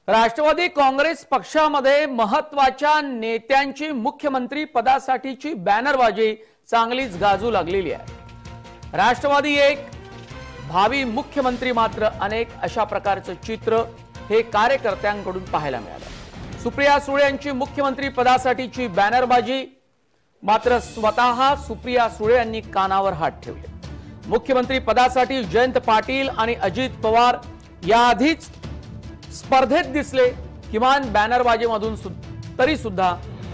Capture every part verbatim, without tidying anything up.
राष्ट्रवादी काँग्रेस पक्षामध्ये महत्त्वाच्या नेत्यांची मुख्यमंत्री पदासाठीची बॅनरबाजी चांगलीच गाजू लागलेली आहे। राष्ट्रवादी एक, भावी मुख्यमंत्री मात्र अनेक, अशा प्रकारचे चित्र हे कार्यकर्त्यांकडून पाहायला मिळाले। सुप्रिया सुळे यांची मुख्यमंत्री पदासाठीची बॅनरबाजी मात्र स्वतः सुप्रिया सुळे यांनी कानावर हात ठेवले। मुख्यमंत्री पदासाठी जयंत पाटील आणि अजित पवार याआधीच स्पर्धेत दिसले, किमान बॅनरबाजीमधून तरी सुद्धा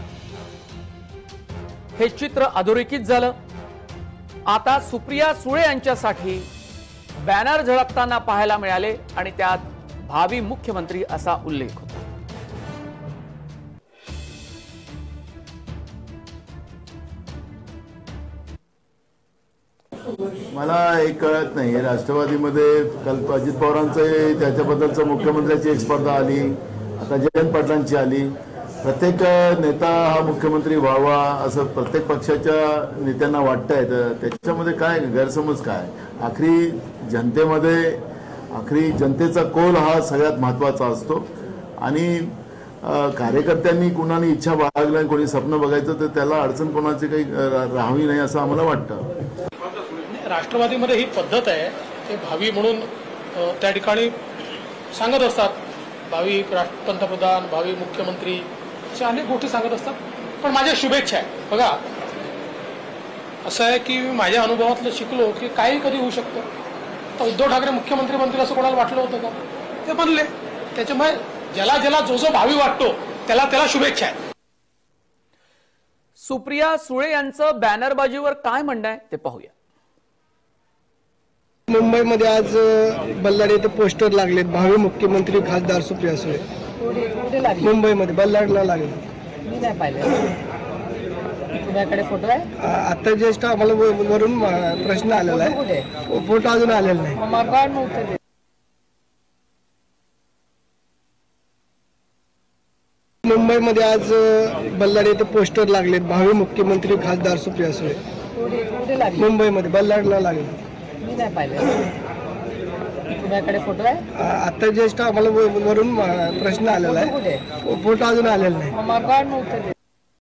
हे चित्र अधोरेखित झालं। आता सुप्रिया सुळे यांच्यासाठी बॅनर झळकताना पाहायला मिळाले आणि त्यात भावी मुख्यमंत्री असा उल्लेख होता। मला एक कळत नाही, राष्ट्रवादीमध्ये काल अजित पवारांचं त्याच्याबद्दलचं मुख्यमंत्र्याची एक स्पर्धा आली, आता जयंत पाटलांची आली। प्रत्येक नेता हा मुख्यमंत्री व्हावा असं प्रत्येक पक्षाच्या नेत्यांना वाटतंय, तर त्याच्यामध्ये काय गैरसमज काय? आखरी जनतेमध्ये आखरी जनतेचा कौल हा सगळ्यात महत्त्वाचा असतो आणि कार्यकर्त्यांनी कुणाने इच्छा बाळगल्या, कोणी स्वप्न बघायचं तर त्याला अडचण कोणाची काही राहावी नाही असं आम्हाला वाटतं। राष्ट्रवादीमध्ये ही पद्धत आहे ते भावी म्हणून त्या ठिकाणी सांगत असतात, भावी पंतप्रधान, भावी मुख्यमंत्री अशा अनेक गोष्टी सांगत असतात। पण माझ्या शुभेच्छा आहे। बघा, असं आहे की माझ्या अनुभवातलं शिकलो की काही कधी होऊ शकतं। तर उद्धव ठाकरे मुख्यमंत्री बनतील असं कोणाला वाटलं होतं का? ते बनले। त्याच्यामुळे ज्याला ज्याला जो जो भावी वाटतो त्याला त्याला शुभेच्छा आहे। सुप्रिया सुळे यांचं बॅनरबाजीवर काय म्हणणं आहे ते पाहूया। मुंबईमध्ये आज बल्लाड येथे पोस्टर लागलेत, भावी मुख्यमंत्री खासदार सुप्रिया सुळे। मुंबईमध्ये बल्लाडला लागले। मी नाही पाहिलं, तुझ्याकडे फोटो आहे? आता जस्ट आम्हाला वरून प्रश्न आलेला आहे, फोटो अजून आलेला नाही। मुंबईमध्ये आज बल्लाड येथे पोस्टर लागलेत, भावी मुख्यमंत्री खासदार सुप्रिया सुळे। मुंबईमध्ये बल्लाडला लागले। मी नाही पाहिलं, तुझ्याकडे फोटो आहे? आता जस्ट आम्हाला वरून प्रश्न आलेला आहे, फोटो अजून आलेला नाही।